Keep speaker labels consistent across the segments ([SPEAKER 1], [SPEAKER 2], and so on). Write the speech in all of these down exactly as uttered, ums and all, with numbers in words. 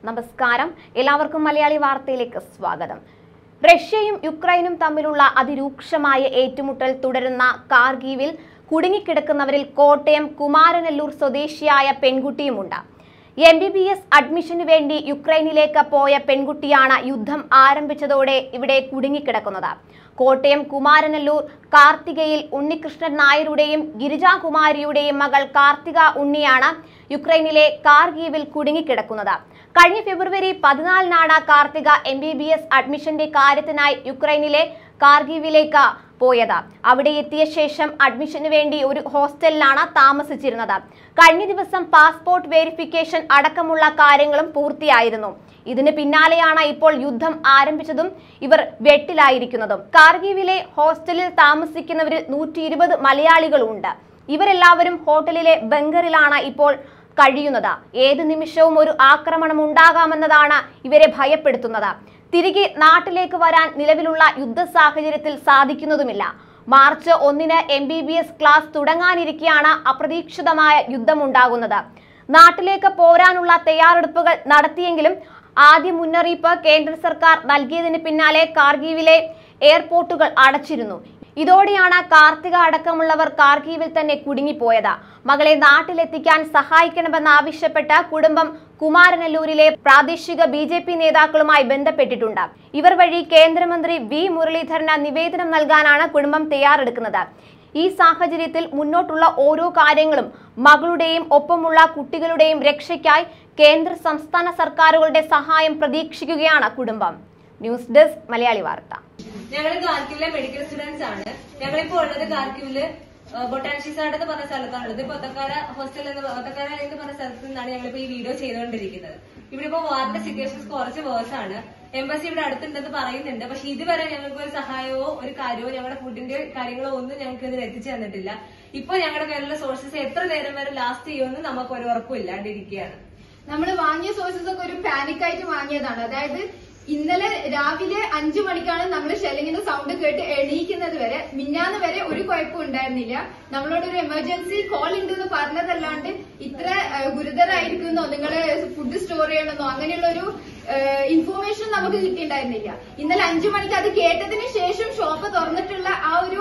[SPEAKER 1] നമസ്കാരം, എല്ലാവർക്കും മലയാളി വാർത്തയിലേക്ക് സ്വാഗതം. റഷ്യയും യുക്രൈനും തമ്മിലുള്ള അതിരൂക്ഷമായ ഏറ്റുമുട്ടൽ തുടരുന്ന കാർഗീവിൽ കുടുങ്ങിക്കിടക്കുന്നവരിൽ കോട്ടയം കുമാരനെല്ലൂർ സ്വദേശിയായ പെൺകുട്ടിയുമുണ്ട്. എം ബി ബി എസ് അഡ്മിഷന് വേണ്ടി യുക്രൈനിലേക്ക് പോയ പെൺകുട്ടിയാണ് യുദ്ധം ആരംഭിച്ചതോടെ ഇവിടെ കുടുങ്ങിക്കിടക്കുന്നത്. കോട്ടയം കുമാരനെല്ലൂർ കാർത്തികയിൽ ഉണ്ണികൃഷ്ണൻ നായരുടെയും ഗിരിജാകുമാരിയുടെയും മകൾ കാർത്തിക ഉണ്ണിയാണ് യുക്രൈനിലെ കാർഗീവിൽ കുടുങ്ങിക്കിടക്കുന്നത്. കഴിഞ്ഞ ഫെബ്രുവരി പതിനാലിനാണ് Karthika M B B S അഡ്മിഷന്റെ കാര്യത്തിനായി യുക്രൈനിലെ കാർഗീവിലേക്ക് പോയത്. അവിടെ എത്തിയ ശേഷം അഡ്മിഷന് വേണ്ടി ഒരു ഹോസ്റ്റലിലാണ് താമസിച്ചിരുന്നത്. കഴിഞ്ഞ ദിവസം പാസ്പോർട്ട് വെരിഫിക്കേഷൻ അടക്കമുള്ള കാര്യങ്ങളും പൂർത്തിയായിരുന്നു. ഇതിന് പിന്നാലെയാണ് ഇപ്പോൾ യുദ്ധം ആരംഭിച്ചതും ഇവർ വെട്ടിലായിരിക്കുന്നതും. കാർഗീവിലെ ഹോസ്റ്റലിൽ താമസിക്കുന്നവരിൽ നൂറ്റി ഇരുപത് മലയാളികളുണ്ട്. ഇവരെല്ലാവരും ഹോട്ടലിലെ ബങ്കറിലാണ് ഇപ്പോൾ കഴിയുന്നത്. ഏത് നിമിഷവും ഒരു ആക്രമണം ഉണ്ടാകാമെന്നതാണ് ഇവരെ ഭയപ്പെടുത്തുന്നത്. തിരികെ നാട്ടിലേക്ക് വരാൻ നിലവിലുള്ള യുദ്ധ സാഹചര്യത്തിൽ സാധിക്കുന്നതുമില്ല. മാർച്ച് ഒന്നിന് M B B S class തുടങ്ങാനിരിക്കെയാണ് അപ്രതീക്ഷിതമായ യുദ്ധമുണ്ടാകുന്നത്. നാട്ടിലേക്ക് പോരാനുള്ള തയ്യാറെടുപ്പുകൾ നടത്തിയെങ്കിലും ആദ്യ മുന്നറിയിപ്പ് കേന്ദ്ര സർക്കാർ നൽകിയതിന് പിന്നാലെ കാർഗീവിലെ എയർപോർട്ടുകൾ അടച്ചിരുന്നു. ഇതോടെയാണ് കാർത്തിക അടക്കമുള്ളവർ കാർഗീവിൽ തന്നെ കുടുങ്ങിപ്പോയത്. മകളെ നാട്ടിലെത്തിക്കാൻ സഹായിക്കണമെന്നാവശ്യപ്പെട്ട് കുടുംബം കുമാരനെല്ലൂരിലെ പ്രാദേശിക ബി ജെ പി നേതാക്കളുമായി ബന്ധപ്പെട്ടിട്ടുണ്ട്. ഇവർ വഴി കേന്ദ്രമന്ത്രി വി മുരളീധരന് നിവേദനം നൽകാനാണ് കുടുംബം തയ്യാറെടുക്കുന്നത്. ഈ സാഹചര്യത്തിൽ മുന്നോട്ടുള്ള ഓരോ കാര്യങ്ങളും മകളുടെയും ഒപ്പമുള്ള കുട്ടികളുടെയും രക്ഷയ്ക്കായി കേന്ദ്ര സംസ്ഥാന സർക്കാരുകളുടെ സഹായം പ്രതീക്ഷിക്കുകയാണ് കുടുംബം. ന്യൂസ് ഡെസ്ക് മലയാളി വാർത്ത.
[SPEAKER 2] ഞങ്ങൾ കാർക്കിവിലെ മെഡിക്കൽ സ്റ്റുഡൻസ് ആണ്. ഞങ്ങളിപ്പോ ഉള്ളത് കാർക്കിവില് ബൊട്ടാൻഷിസാഡ് എന്ന് പറഞ്ഞ സ്ഥലത്താണുള്ളത്. പൊത്തക്കാര ഹോസ്റ്റൽ എന്ന് പൊത്തക്കാര എന്ന് പറഞ്ഞ സ്ഥലത്ത് നിന്നാണ് ഞങ്ങളിപ്പോ ഈ വീഡിയോ ചെയ്തുകൊണ്ടിരിക്കുന്നത്. ഇവിടെ ഇപ്പോ വാറിന്റെ സിറ്റുവേഷൻസ് കുറച്ച് വേഴ്സ് ആണ്. എംബസി ഇവിടെ അടുത്തുണ്ടെന്ന് പറയുന്നുണ്ട്. പക്ഷെ ഇതുവരെ ഞങ്ങൾക്ക് ഒരു സഹായമോ ഒരു കാര്യമോ ഞങ്ങളുടെ ഫുഡിന്റെ കാര്യങ്ങളോ ഒന്നും ഞങ്ങൾക്ക് ഇതിൽ എത്തിച്ചു തന്നിട്ടില്ല. ഇപ്പൊ ഞങ്ങളുടെ കയ്യിലുള്ള സോഴ്സസ് എത്ര നേരം വരെ ലാസ്റ്റ് ചെയ്യുമെന്ന് നമുക്ക് ഒരു ഉറപ്പില്ലാണ്ടിരിക്കുകയാണ്.
[SPEAKER 3] നമ്മൾ വാങ്ങിയ സോഴ്സസ് ഒക്കെ ഒരു പാനിക് ആയിട്ട് വാങ്ങിയതാണ്. അതായത് ഇന്നലെ രാവിലെ അഞ്ചു മണിക്കാണ് നമ്മൾ ഷെല്ലിങ്ങിന്റെ സൗണ്ട് കേട്ട് എണീക്കുന്നത് വരെ, മിന്നാന്ന് വരെ ഒരു കുഴപ്പം ഉണ്ടായിരുന്നില്ല. നമ്മളോട് ഒരു എമർജൻസി കോൾ ഉണ്ടെന്ന് പറഞ്ഞതല്ലാണ്ട് ഇത്ര ഗുരുതരായിരിക്കുന്നോ നിങ്ങള് ഫുഡ് സ്റ്റോർ ചെയ്യണമെന്നോ അങ്ങനെയുള്ള ഒരു ഇൻഫോർമേഷൻ നമുക്ക് കിട്ടിയിട്ടുണ്ടായിരുന്നില്ല. ഇന്നലെ അഞ്ചു മണിക്ക് അത് കേട്ടതിന് ശേഷം ഷോപ്പ് തുറന്നിട്ടുള്ള ആ ഒരു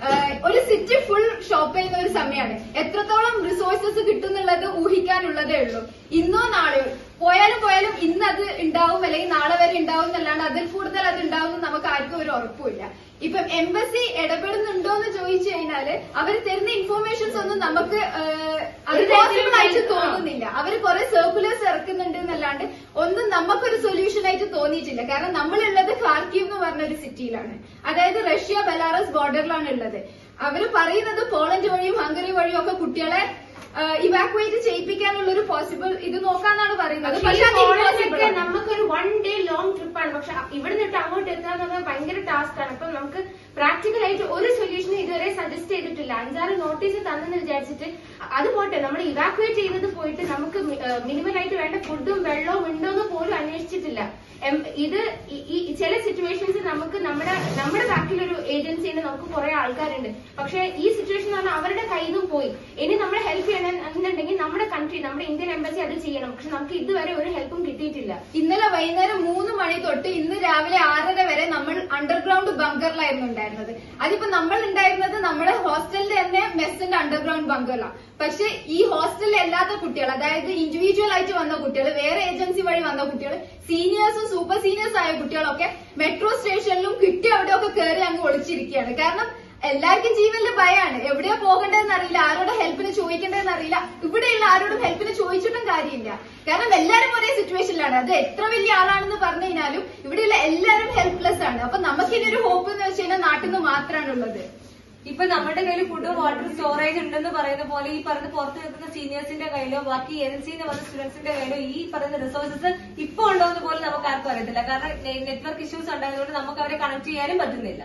[SPEAKER 3] ഒരു സിറ്റി ഫുൾ ഷോപ്പ് ചെയ്യുന്ന ഒരു സമയമാണ്. എത്രത്തോളം റിസോഴ്സസ് കിട്ടുന്നുള്ളത് ഊഹിക്കാനുള്ളതേ ഉള്ളൂ. ഇന്നോ നാളെയോ പോയാലും പോയാലും ഇന്ന് അത് ഉണ്ടാവും അല്ലെങ്കിൽ നാളെ വരെ ഉണ്ടാവും എന്നല്ലാണ്ട് അതിൽ കൂടുതൽ അത് ഉണ്ടാവും എന്ന് നമുക്ക് ആർക്കും ഒരു ഉറപ്പുമില്ല. ഇപ്പം എംബസി ഇടപെടുന്നുണ്ടോ എന്ന് ചോദിച്ചു കഴിഞ്ഞാല് അവർ തരുന്ന ഇൻഫോർമേഷൻസ് ഒന്നും നമുക്ക് അത് പോസിബിൾ ആയിട്ട് തോന്നുന്നില്ല. അവർ കുറെ സർക്കുലേഴ്സ് ഇറക്കുന്നുണ്ട് എന്നല്ലാണ്ട് ഒന്നും നമുക്കൊരു സൊല്യൂഷൻ ആയിട്ട് തോന്നിയിട്ടില്ല. കാരണം നമ്മളുള്ളത് ഖാർക്കീവ് എന്ന് പറഞ്ഞ ഒരു സിറ്റിയിലാണ്. അതായത് റഷ്യ ബെലാറസ് ബോർഡറിലാണ് ഉള്ളത്. അവർ പറയുന്നത് പോളണ്ട് വഴിയും ഹംഗറി വഴിയും ഒക്കെ കുട്ടികളെ ഇവാക്യുവേറ്റ് ചെയ്യിപ്പിക്കാനുള്ള ഒരു പോസിബിൾ ഇത് നോക്കാന്നാണ് പറയുന്നത്.
[SPEAKER 4] പക്ഷേ നമുക്കൊരു വൺ ഡേ ലോങ് ട്രിപ്പാണ്. പക്ഷെ ഇവിടെ നിന്നിട്ട് അങ്ങോട്ട് എത്താന്ന് ഭയങ്കര ടാസ്ക് ആണ്. അപ്പൊ നമുക്ക് പ്രാക്ടിക്കൽ ആയിട്ട് ഒരു സൊല്യൂഷനും ഇതുവരെ സജസ്റ്റ് ചെയ്തിട്ടില്ല. അഞ്ചാറ് നോട്ടീസ് തന്നെന്ന് വിചാരിച്ചിട്ട് അത് പോട്ടെ, നമ്മൾ ഇവാക്യുവേറ്റ് ചെയ്യുന്നത് പോയിട്ട് നമുക്ക് മിനിമലായിട്ട് വേണ്ട ഫുഡും വെള്ളവും ഉണ്ടോന്ന് പോലും അന്വേഷിച്ചിട്ടില്ല. ഇത് ഈ ചില സിറ്റുവേഷൻസ് നമുക്ക് നമ്മുടെ നമ്മുടെ ബാക്കിലൊരു ഏജൻസിയുണ്ട്, നമുക്ക് കുറെ ആൾക്കാരുണ്ട്. പക്ഷെ ഈ സിറ്റുവേഷൻ പറഞ്ഞാൽ അവരുടെ കയ്യിൽ നിന്നും പോയി. ഇനി നമ്മളെ ഹെൽപ്പ് ചെയ്യണമെന്നുണ്ടെങ്കിൽ നമ്മുടെ കൺട്രി, നമ്മുടെ ഇന്ത്യൻ എംബസി അത് ചെയ്യണം. പക്ഷെ നമുക്ക് ഇതുവരെ ഒരു ഹെൽപ്പും കിട്ടിയിട്ടില്ല.
[SPEAKER 3] ഇന്നലെ വൈകുന്നേരം മൂന്ന് മണി തൊട്ട് ഇന്ന് രാവിലെ ആറര വരെ നമ്മൾ അണ്ടർഗ്രൗണ്ട് ബങ്കറിലായിരുന്നു ഉണ്ടായിരുന്നത്. അതിപ്പോ നമ്മൾ ഉണ്ടായിരുന്നത് നമ്മുടെ ഹോസ്റ്റലിന്റെ തന്നെ മെസ്സിന്റെ അണ്ടർഗ്രൗണ്ട് ബങ്കറിലാണ്. പക്ഷെ ഈ ഹോസ്റ്റലിൽ അല്ലാത്ത കുട്ടികൾ, അതായത് ഇൻഡിവിജ്വൽ ആയിട്ട് വന്ന കുട്ടികൾ, വേറെ ഏജൻസി വഴി വന്ന കുട്ടികൾ, സീനിയേഴ്സും സൂപ്പർ സീനിയേഴ്സ് ആയ കുട്ടികളൊക്കെ മെട്രോ സ്റ്റേഷനിലും കിട്ടി അവിടെയൊക്കെ കയറി അങ്ങ് ഒളിച്ചിരിക്കുകയാണ്. കാരണം എല്ലാവർക്കും ജീവനിൽ ഭയമാണ്. എവിടെയോ പോകേണ്ടതെന്ന് അറിയില്ല, ആരോടെ ഹെൽപ്പിന് ചോദിക്കേണ്ടതെന്ന് അറിയില്ല. ഇവിടെയുള്ള ആരോടും ഹെൽപ്പിന് ചോദിച്ചിട്ടും കാര്യമില്ല. കാരണം എല്ലാവരും ഒരേ സിറ്റുവേഷനിലാണ്. അത് എത്ര വലിയ ആളാണെന്ന് പറഞ്ഞു കഴിഞ്ഞാലും ഇവിടെയുള്ള എല്ലാവരും ഹെൽപ്ലെസ് ആണ്. അപ്പൊ നമുക്കിനി ഒരു ഹോപ്പ് എന്ന് വെച്ച് കഴിഞ്ഞാൽ നാട്ടിൽ നിന്ന് മാത്രമാണുള്ളത്.
[SPEAKER 2] ഇപ്പൊ നമ്മുടെ കയ്യിൽ ഫുഡ് വാട്ടർ സ്റ്റോറേജ് ഉണ്ടെന്ന് പറയുന്ന പോലെ ഈ പറയുന്ന പുറത്ത് നിൽക്കുന്ന സീനിയേഴ്സിന്റെ കയ്യിലോ ബാക്കി എജൻസി എന്ന് പറഞ്ഞ സ്റ്റുഡൻസിന്റെ കയ്യിലോ ഈ പറയുന്ന റിസോഴ്സസ് ഇപ്പൊ ഉണ്ടോ എന്ന് പോലും നമുക്ക് ആർക്കും അറിയത്തില്ല. കാരണം നെറ്റ്വർക്ക് ഇഷ്യൂസ് ഉണ്ടായതുകൊണ്ട് നമുക്ക് അവരെ കണക്ട് ചെയ്യാനും പറ്റുന്നില്ല.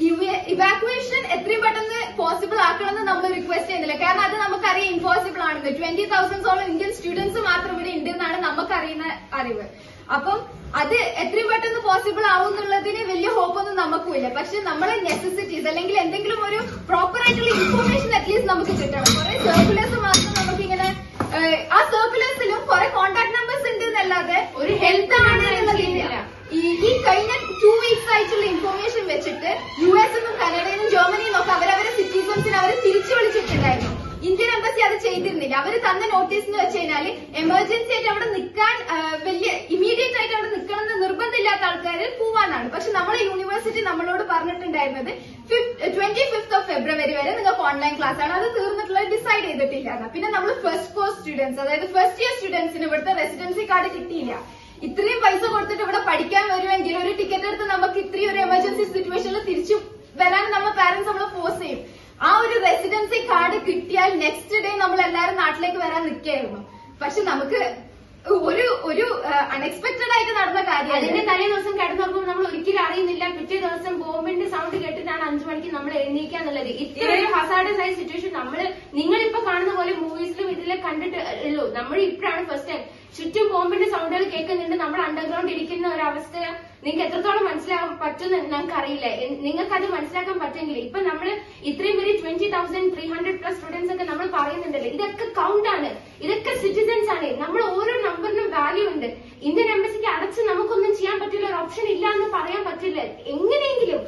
[SPEAKER 3] ഇവാക്യുവേഷൻ എത്രയും പെട്ടെന്ന് പോസിബിൾ ആക്കണമെന്ന് നമ്മൾ റിക്വസ്റ്റ് ചെയ്യുന്നില്ല. കാരണം അത് നമുക്കറിയാം ഇമ്പോസിബിൾ ആണെന്ന്. ട്വന്റി തൗസൻഡോളം ഇന്ത്യൻ സ്റ്റുഡൻസ് മാത്രം ഇവിടെ ഉണ്ടെന്നാണ് നമുക്കറിയുന്ന അറിവ്. അപ്പം അത് എത്രയും പെട്ടെന്ന് പോസിബിൾ ആവും എന്നുള്ളതിന് വലിയ ഹോപ്പൊന്നും നമുക്കുമില്ല. പക്ഷെ നമ്മളെ നെസസിറ്റീസ് അല്ലെങ്കിൽ എന്തെങ്കിലും ഒരു പ്രോപ്പർ ആയിട്ടുള്ള ഇൻഫർമേഷൻ അറ്റ്ലീസ്റ്റ് നമുക്ക് കിട്ടണം. കുറെ സർക്കുലേഴ്സ് മാത്രം നമുക്കിങ്ങനെ ആ സർക്കുലേഴ്സിലും കുറെ കോൺടാക്ട് നമ്പേഴ്സ് ഉണ്ട് എന്നല്ലാതെ ഒരു ആയിട്ടുള്ള ഇൻഫോർമേഷൻ വെച്ചിട്ട് യു എസ് എന്നും കാനഡയിൽ നിന്നും ജർമ്മനിയിൽ നിന്നൊക്കെ അവരവരെ സിറ്റിസൺസിനെ അവർ തിരിച്ചു വിളിച്ചിട്ടുണ്ടായിരുന്നു. ഇന്ത്യൻ എംബസി അത് ചെയ്തിരുന്നില്ല. അവർ തന്ന നോട്ടീസ് എന്ന് വെച്ച് കഴിഞ്ഞാല് എമർജൻസി ആയിട്ട് അവിടെ നിൽക്കാൻ വലിയ ഇമീഡിയറ്റ് ആയിട്ട് അവിടെ നിൽക്കണം എന്ന് നിർബന്ധമില്ലാത്ത ആൾക്കാർ പോവാനാണ്. പക്ഷെ നമ്മുടെ യൂണിവേഴ്സിറ്റി നമ്മളോട് പറഞ്ഞിട്ടുണ്ടായിരുന്നത് ട്വന്റി ഫിഫ്ത് ഓഫ് ഫെബ്രുവരി വരെ നിങ്ങൾക്ക് ഓൺലൈൻ ക്ലാസ് ആണ്, അത് തീർന്നിട്ടുള്ളത് ഡിസൈഡ് ചെയ്തിട്ടില്ല. പിന്നെ നമ്മൾ ഫസ്റ്റ് കോഴ്സ് സ്റ്റുഡൻസ്, അതായത് ഫസ്റ്റ് ഇയർ സ്റ്റുഡൻസിന് ഇവിടുത്തെ റെസിഡൻസി കാർഡ് കിട്ടിയില്ല. ഇത്രയും പൈസ കൊടുത്തിട്ട് ഇവിടെ പഠിക്കാൻ വരുമെങ്കിൽ ഒരു ടിക്കറ്റ് എടുത്ത് നമുക്ക് ഇത്രയും ഒരു എമർജൻസി സിറ്റുവേഷനിൽ തിരിച്ചു വരാൻ നമ്മുടെ പാരന്റ്സ് നമ്മളെ ഫോഴ്സ് ചെയ്യും. ആ ഒരു റെസിഡൻസി കാർഡ് കിട്ടിയാൽ നെക്സ്റ്റ് ഡേ നമ്മൾ എല്ലാവരും നാട്ടിലേക്ക് വരാൻ നിൽക്കുകയായിരുന്നു. പക്ഷെ നമുക്ക് ഒരു ഒരു അൺഎക്സ്പെക്ടഡ് ആയിട്ട് നടന്ന കാര്യം.
[SPEAKER 4] അതിന്റെ തലേ ദിവസം കിടന്നുറങ്ങുമ്പോൾ നമ്മൾ ഒരിക്കലും അറിയുന്നില്ല പിറ്റേ ദിവസം ബോംബിന്റെ സൗണ്ട് കേട്ടിട്ടാണ് അഞ്ചു മണിക്ക് നമ്മൾ എഴുന്നേക്കാന്നുള്ളത്. ഇത്ര ഒരു ഹസാർഡസ് ആയ സിറ്റുവേഷൻ നമ്മള് നിങ്ങളിപ്പോ കാണുന്ന പോലെ മൂവീസിലും ഇതിലും കണ്ടിട്ട് ഉള്ളൂ. നമ്മൾ ഇപ്പോഴാണ് ഫസ്റ്റ് ടൈം ചുറ്റും ബോംബിന്റെ സൗണ്ടുകൾ കേൾക്കുന്നുണ്ട്. നമ്മൾ അണ്ടർഗ്രൗണ്ട് ഇരിക്കുന്ന ഒരവസ്ഥ നിങ്ങൾക്ക് എത്രത്തോളം മനസ്സിലാക്കാൻ പറ്റുമെന്ന് ഞങ്ങൾക്ക് അറിയില്ല. നിങ്ങൾക്ക് അത് മനസ്സിലാക്കാൻ പറ്റെങ്കിൽ ഇപ്പൊ നമ്മള് ഇത്രയും പേര് twenty thousand three hundred plus students ഒക്കെ നമ്മൾ പറയുന്നുണ്ടല്ലോ, ഇതൊക്കെ കൗണ്ട് ആണ്, ഇതൊക്കെ സിറ്റിസൺസ് ആണ്. നമ്മൾ ഓരോ നമ്പറിനും വാല്യൂ ഉണ്ട്. ഇന്ത്യൻ എംബസിക്ക് അടച്ച് നമുക്കൊന്നും ചെയ്യാൻ പറ്റില്ല, ഒരു ഓപ്ഷൻ ഇല്ല എന്ന് പറയാൻ പറ്റില്ല. എങ്ങനെയെങ്കിലും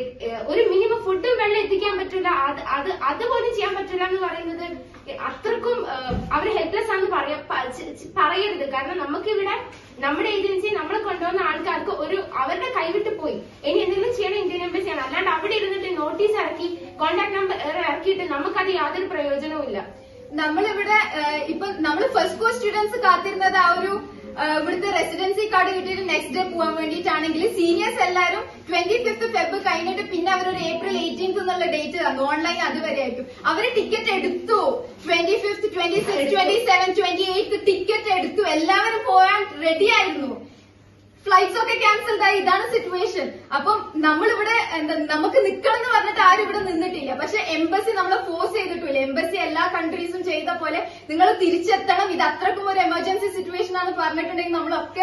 [SPEAKER 4] ഒരു മിനിമം ഫുഡും വെള്ളം എത്തിക്കാൻ പറ്റില്ല, അത് അത് അതുപോലും ചെയ്യാൻ പറ്റില്ല എന്ന് പറയുന്നത് അത്രക്കും അവർ ഹെൽപ്ലെസ് ആണെന്ന് പറയാ പറയരുത്. കാരണം നമുക്കിവിടെ നമ്മുടെ ഏജൻസി നമ്മളെ കൊണ്ടുവന്ന ആൾക്കാർക്ക് ഒരു അവരുടെ കൈവിട്ട് പോയി. ഇനി എന്തെങ്കിലും ചെയ്യണം ഇന്ത്യൻ എംബസിയാണ്. അല്ലാണ്ട് അവിടെ ഇരുന്നിട്ട് നോട്ടീസ് ഇറക്കി കോൺടാക്ട് നമ്പർ ഇറക്കിയിട്ട് നമുക്കത് യാതൊരു പ്രയോജനവും ഇല്ല.
[SPEAKER 3] നമ്മളിവിടെ ഇപ്പൊ നമ്മൾ ഫസ്റ്റ് കോഴ്സ് സ്റ്റുഡൻസ് കാത്തിരുന്നത് ആ ഒരു ഇവിടുത്തെ റെസിഡൻസി കാർഡ് കിട്ടിയിട്ട് നെക്സ്റ്റ് ഡേ പോകാൻ വേണ്ടിയിട്ടാണെങ്കിൽ സീനിയേഴ്സ് എല്ലാവരും ട്വന്റി ഫിഫ്ത് ഫെബ് കഴിഞ്ഞിട്ട് പിന്നെ അവരൊരു ഏപ്രിൽ എയ്റ്റീൻത് എന്നുള്ള ഡേറ്റ് തന്നു ഓൺലൈൻ അതുവരെ ആയിട്ടും. അവര് ടിക്കറ്റ് എടുത്തു. Twenty fifth twenty six twenty seven twenty eighth ticket എടുത്തു. എല്ലാവരും പോകാൻ റെഡി ആയിരുന്നു. ഫ്ലൈറ്റ്സ് ഒക്കെ ക്യാൻസൽഡ് ആയി. ഇതാണ് സിറ്റുവേഷൻ. അപ്പം നമ്മളിവിടെ എന്താ നമുക്ക് നിൽക്കണം എന്ന് പറഞ്ഞിട്ട് ആരും ഇവിടെ നിന്നിട്ടില്ല. പക്ഷെ എംബസി നമ്മളെ ഫോഴ്സ് ചെയ്തിട്ടില്ല. എംബസി എല്ലാ കൺട്രീസും ചെയ്ത പോലെ നിങ്ങൾ തിരിച്ചെത്തണം, ഇത് അത്രക്കും ഒരു എമർജൻസി സിറ്റുവേഷൻ ആണ് പറഞ്ഞിട്ടുണ്ടെങ്കിൽ നമ്മളൊക്കെ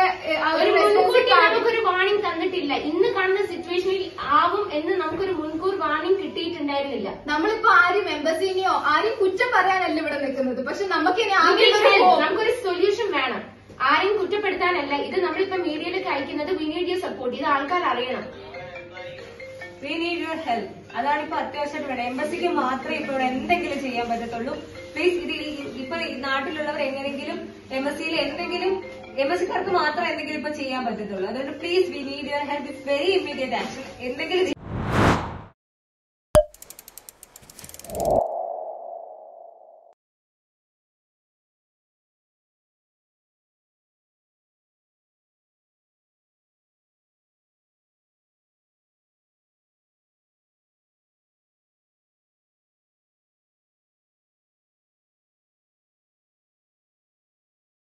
[SPEAKER 4] നമുക്കൊരു വാണിംഗ് തന്നിട്ടില്ല. ഇന്ന് കാണുന്ന സിറ്റുവേഷനിൽ ആവും എന്ന് നമുക്കൊരു മുൻകൂർ വാണിംഗ് കിട്ടിയിട്ടുണ്ടായിരുന്നില്ല.
[SPEAKER 3] നമ്മളിപ്പോ ആരും എംബസിനെയോ ആരും കുറ്റം പറയാനല്ല ഇവിടെ നിൽക്കുന്നത്. പക്ഷെ നമുക്ക്
[SPEAKER 4] നമുക്കൊരു സൊല്യൂഷൻ വേണം. ആരെയും കുറ്റപ്പെടുത്താനല്ല. ഇത് നമ്മളിപ്പോ മീഡിയയിലേക്ക് അയക്കുന്നത് വി നീഡ് യുവർ സപ്പോർട്ട്. ഇത് ആൾക്കാർ അറിയണം.
[SPEAKER 2] We need your help. അതാണ് ഇപ്പൊ അത്യാവശ്യമായിട്ട് വേണം. എംബസിക്ക് മാത്രമേ ഇപ്പൊ ഇവിടെ എന്തെങ്കിലും ചെയ്യാൻ പറ്റത്തുള്ളൂ. പ്ലീസ് ഇത് ഇപ്പൊ നാട്ടിലുള്ളവർ എങ്ങനെങ്കിലും എംബസിയിൽ എന്തെങ്കിലും എംബസിക്കാർക്ക് മാത്രമേ എന്തെങ്കിലും ഇപ്പൊ ചെയ്യാൻ പറ്റത്തുള്ളൂ. അതുകൊണ്ട് please we need your help. It's very immediate action. എന്തെങ്കിലും